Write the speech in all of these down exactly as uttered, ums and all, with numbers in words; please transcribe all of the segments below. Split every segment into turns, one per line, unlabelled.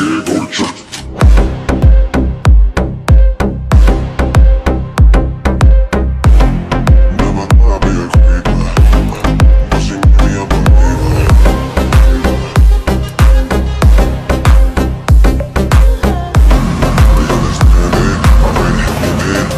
scared, go to church. Never thought I'd be a creeper, but she made me a believer. We understand it, already in it.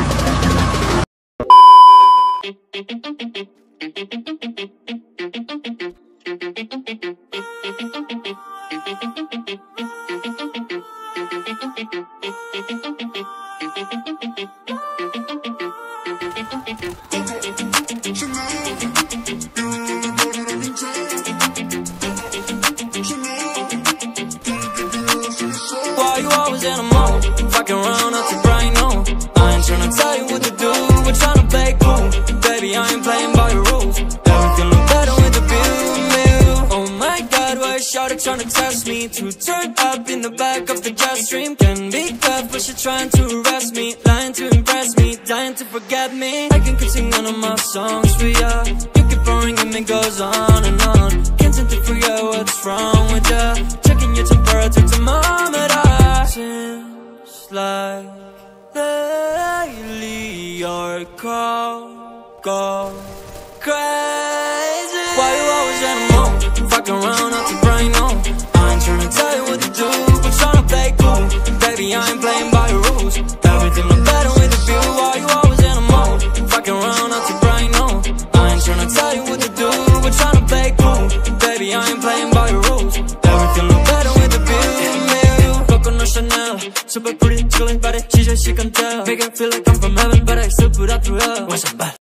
Why you always in a mode? Fucking around up to bright noon. I ain't tryna tell you what to do, we're tryna play cool. Baby, I ain't playing by the rules. Everything look better with the view. Oh my god, why is Shawty tryna test me? To turn up in the back of the jet stream. Can be tough, but she trying to arrest me. Lying to impress me, dying to forget me. I can keep singing one of my songs for ya. You keep boring and it goes on and on. Can't seem to forget what's wrong with ya. Checking your temperature thermometer. Seems like lately your call go crazy. Why you always in a mode? Fucking around up to brain on. I ain't tryna tell you what to do, but tryna play cool. Baby, I ain't playing by the rules. Everything look better with the view. Why you always in a mode? Fucking around up to brain on. I ain't tryna tell you what to do, but tryna play cool. Baby, I ain't playing by the rules. Everything look better with the view. Coco Chanel, super pretty, chillin' body, she just she can tell. Make it feel like I'm from heaven, but I still put out through hell. What's up,